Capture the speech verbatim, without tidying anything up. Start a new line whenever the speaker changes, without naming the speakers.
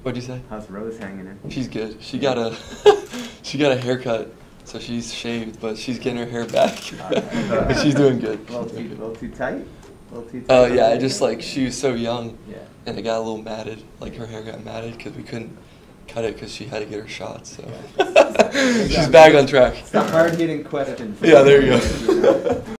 What'd you say?
How's Rose hanging in?
She's good. She got a she got a haircut, so she's shaved, but she's getting her hair back. She's doing good.
A little too, a little too tight. A little too tight.
Oh uh, yeah, I just like she was so young,
yeah.
and it got a little matted. Like her hair got matted because we couldn't cut it because she had to get her shots. So she's back on track.
It's the hard hitting question.
Yeah, there you go.